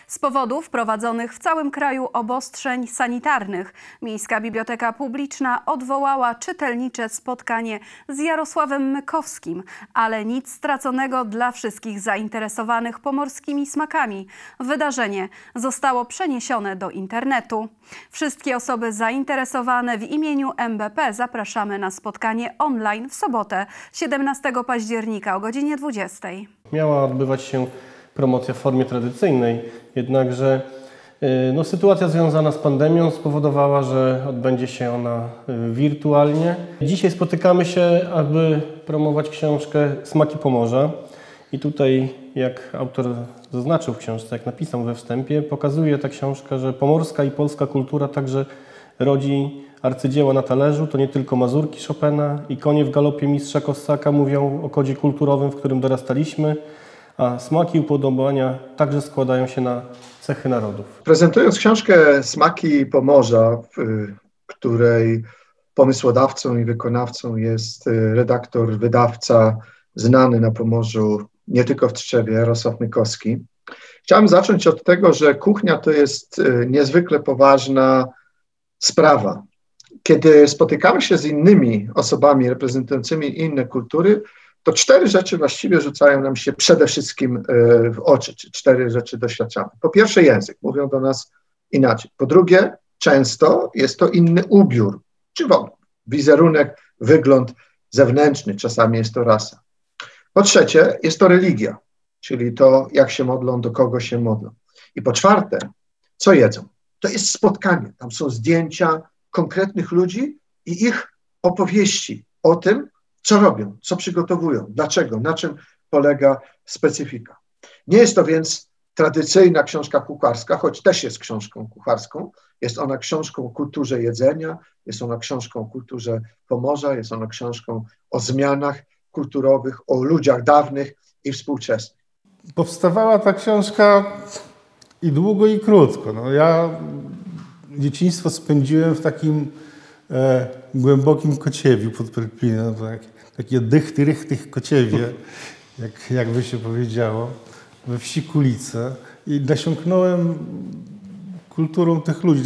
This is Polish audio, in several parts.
Z powodu wprowadzonych w całym kraju obostrzeń sanitarnych Miejska Biblioteka Publiczna odwołała czytelnicze spotkanie z Jarosławem Mykowskim, ale nic straconego dla wszystkich zainteresowanych pomorskimi smakami. Wydarzenie zostało przeniesione do internetu. Wszystkie osoby zainteresowane w imieniu MBP zapraszamy na spotkanie online w sobotę 17 października o godzinie 20. Miała odbywać się promocja w formie tradycyjnej, jednakże sytuacja związana z pandemią spowodowała, że odbędzie się ona wirtualnie. Dzisiaj spotykamy się, aby promować książkę Smaki Pomorza. I tutaj, jak autor zaznaczył w książce, jak napisał we wstępie, pokazuje ta książka, że pomorska i polska kultura także rodzi arcydzieła na talerzu. To nie tylko mazurki Chopina i konie w galopie mistrza Kossaka mówią o kodzie kulturowym, w którym dorastaliśmy, a smaki i upodobania także składają się na cechy narodów. Prezentując książkę Smaki Pomorza, w której pomysłodawcą i wykonawcą jest redaktor, wydawca znany na Pomorzu, nie tylko w Tczewie, Jarosław Mykowski, chciałem zacząć od tego, że kuchnia to jest niezwykle poważna sprawa. Kiedy spotykamy się z innymi osobami reprezentującymi inne kultury, to 4 rzeczy właściwie rzucają nam się przede wszystkim w oczy, czy 4 rzeczy doświadczamy. Po pierwsze język, mówią do nas inaczej. Po drugie, często jest to inny ubiór, czy w ogóle wizerunek, wygląd zewnętrzny, czasami jest to rasa. Po trzecie, jest to religia, czyli to, jak się modlą, do kogo się modlą. I po czwarte, co jedzą. To jest spotkanie, tam są zdjęcia konkretnych ludzi i ich opowieści o tym, co robią, co przygotowują, dlaczego, na czym polega specyfika. Nie jest to więc tradycyjna książka kucharska, choć też jest książką kucharską. Jest ona książką o kulturze jedzenia, jest ona książką o kulturze Pomorza, jest ona książką o zmianach kulturowych, o ludziach dawnych i współczesnych. Powstawała ta książka i długo, i krótko. Ja dzieciństwo spędziłem w takim głębokim Kociewiu pod Perpinem, takie dychty-rychty Kociewie, jak by się powiedziało, we wsi Kulice. I nasiąknąłem kulturą tych ludzi,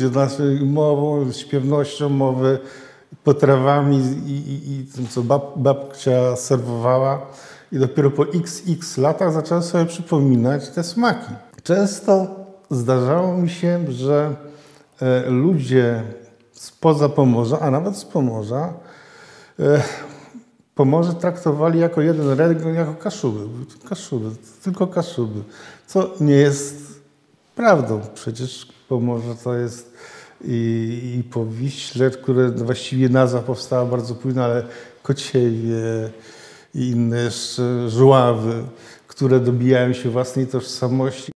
mową, śpiewnością mowy, potrawami i tym, co babcia serwowała. I dopiero po XX latach zacząłem sobie przypominać te smaki. Często zdarzało mi się, że ludzie spoza Pomorza, a nawet z Pomorza, Pomorze traktowali jako jeden region, jako Kaszuby, tylko Kaszuby, co nie jest prawdą. Przecież Pomorze to jest i Powiśle, które właściwie nazwa powstała bardzo późno, ale Kociewie i inne jeszcze Żuławy, które dobijają się własnej tożsamości.